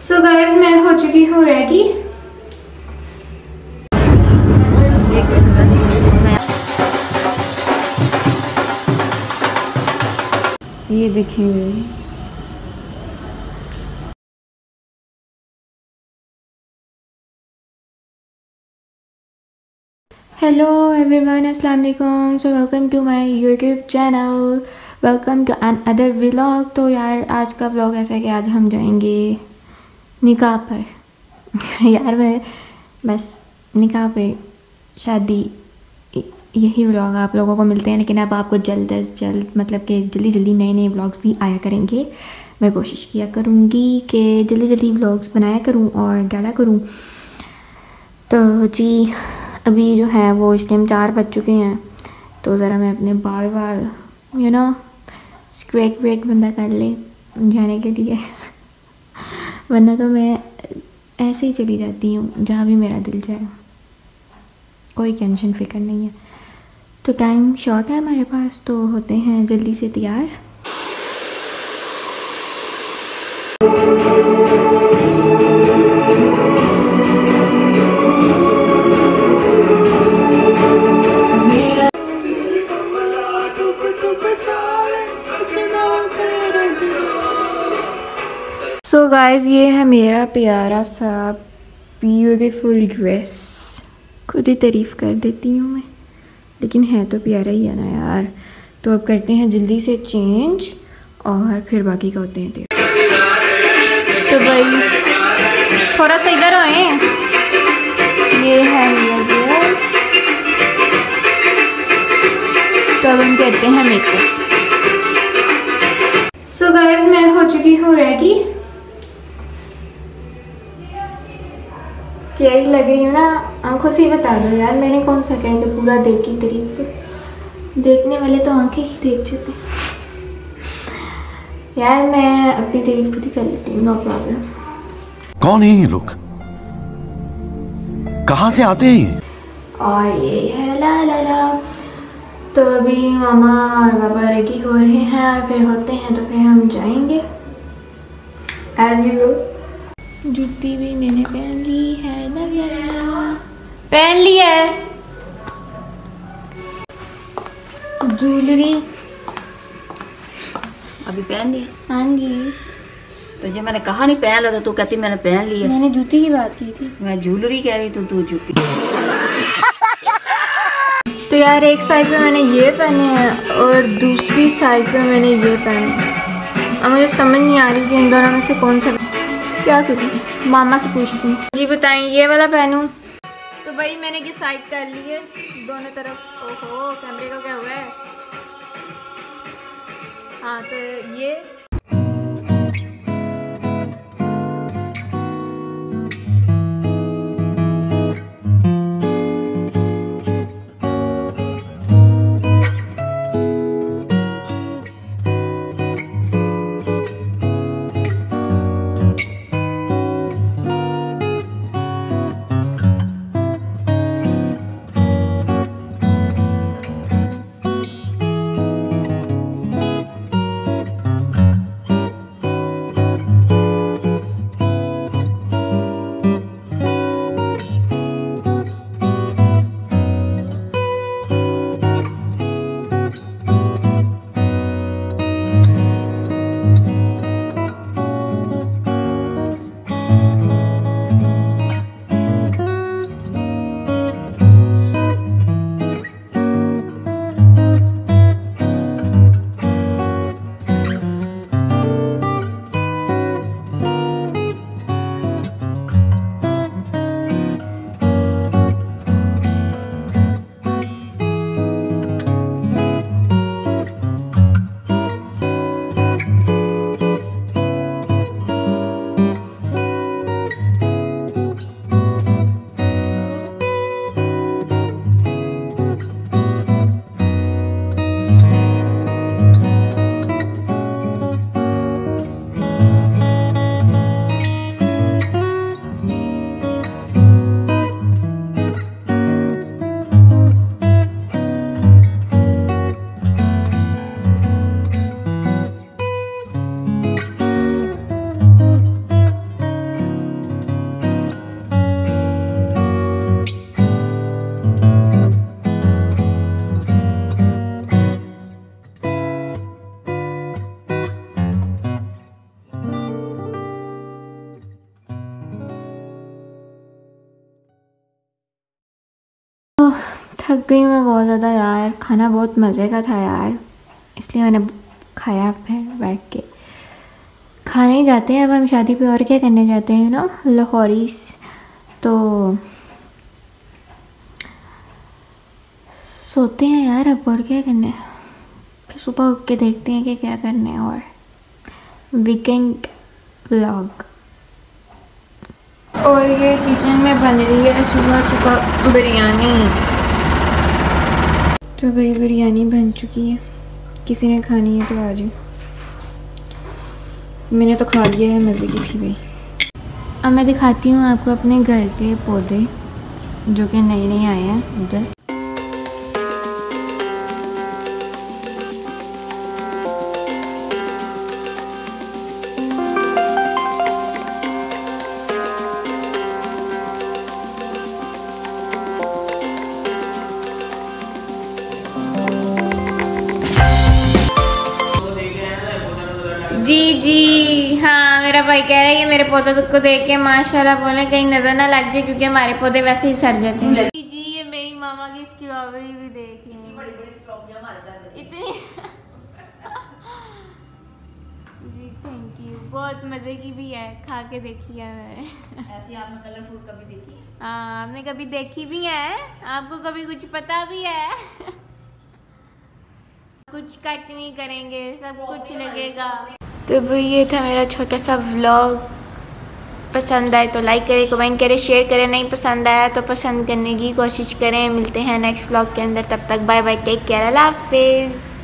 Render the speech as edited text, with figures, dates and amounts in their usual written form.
So guys मैं हो चुकी हूँ रेडी। ये देखेंगे। हेलो एवरीवन, अस्सलाम वालेकुम। So welcome to my YouTube channel, welcome to another vlog. तो यार आज का व्लॉग ऐसा है कि आज हम जाएंगे निकाह पर। यार मैं बस निकाह पे शादी यही व्लॉग आप लोगों को मिलते हैं, लेकिन अब आपको जल्द अज जल्द मतलब कि जल्दी जल्दी नए नए व्लॉग्स भी आया करेंगे। मैं कोशिश किया करूँगी कि जल्दी जल्दी व्लॉग्स बनाया करूँ और डाला करूँ। तो जी अभी जो है वो इस टाइम 4 बज चुके हैं, तो ज़रा मैं अपने बाल स्क्वैक वैक बंदा कर ले जाने के लिए। वरना तो मैं ऐसे ही चली जाती हूँ जहाँ भी मेरा दिल जाए, कोई टेंशन फिक्र नहीं है। तो टाइम शॉर्ट है हमारे पास, तो होते हैं जल्दी से तैयार। सो गाइस ये है मेरा प्यारा सा ब्यूटीफुल ड्रेस। खुद ही तारीफ़ कर देती हूँ मैं, लेकिन है तो प्यारा ही है ना यार। तो अब करते हैं जल्दी से चेंज और फिर बाकी का होते हैं देर। तो भाई थोड़ा सा इधर आए। ये है मेरा ड्रेस। तो अब हम करते हैं मेकअप। सो गाइस मैं हो चुकी हूँ रेडी। क्या ही लग रही हूँ ना, आंखों से ही बता दो यार। मैंने कौन सा कहा कि पूरा देख की तारीफ, देखने वाले तो आंखें ही देख चुके यार। मैं अपनी तारीफ खुद ही कर लेती हूँ, नो प्रॉब्लम। कौन है ये लोग, कहाँ से आते हैं? और ये है ला ला ला। तो अभी मामा और पापा रेडी हो रहे हैं और फिर होते हैं, तो फिर हम जाएंगे एज यूजुअल। जूती भी मैंने पहन ली है, पहन ली है। ज्वेलरी अभी पहन ली? हाँ जी। तो जो मैंने कहा नहीं पहन लो, तो तू कहती मैंने पहन ली है। मैंने जूती की बात की थी। मैं ज्वेलरी कह रही, तो तू जूती। तो यार एक साइड पे मैंने ये पहने हैं और दूसरी साइड पे मैंने ये पहने। अब मुझे समझ नहीं आ रही कि इन दोनों में से कौन सा क्या करूँ। मामा से पूछती हूँ। जी बताएं ये वाला पहनूं? तो भाई मैंने डिसाइड कर ली है दोनों तरफ। ओहो कैमरे को क्या हुआ है। हाँ तो ये थक गई मैं बहुत ज़्यादा यार, खाना बहुत मज़े का था यार, इसलिए मैंने खाया फिर बैठ के। खाने ही जाते हैं अब हम शादी पे, और क्या करने जाते हैं ना लाहौरीस। तो सोते हैं यार अब, और क्या करने, फिर सुबह उठ के देखते हैं कि क्या करने है। और वीकेंड व्लॉग। और ये किचन में बन रही है सुबह सुबह बिरयानी। तो भाई बिरयानी बन चुकी है, किसी ने खानी है तो आ जाओ। मैंने तो खा लिया है, मज़े की थी भाई। अब मैं दिखाती हूँ आपको अपने घर के पौधे जो कि नए नए आए हैं उधर। जी जी हाँ, मेरा भाई कह रहा है कि मेरे पौधे को देख के माशाल्लाह बोले कहीं नज़र ना लग जाए, क्योंकि हमारे पौधे वैसे ही सड़ जाते हैं। जी जी, ये मेरी मामा की स्ट्रॉबेरी भी देखिए, इतनी जी थैंक यू, बहुत मज़े की भी है, खा के देखी है मैंने। ऐसी आपने कलरफुल कभी देखी है? हाँ, आपने कभी देखी भी है, आपको कभी कुछ पता भी है। कुछ कट नहीं करेंगे, सब कुछ लगेगा। तो भाई ये था मेरा छोटा सा व्लॉग। पसंद आए तो लाइक करें, कमेंट करें, शेयर करें। नहीं पसंद आया तो पसंद करने की कोशिश करें। मिलते हैं नेक्स्ट व्लॉग के अंदर, तब तक बाय बाय, टेक केयर, अल्लाह हाफिज़।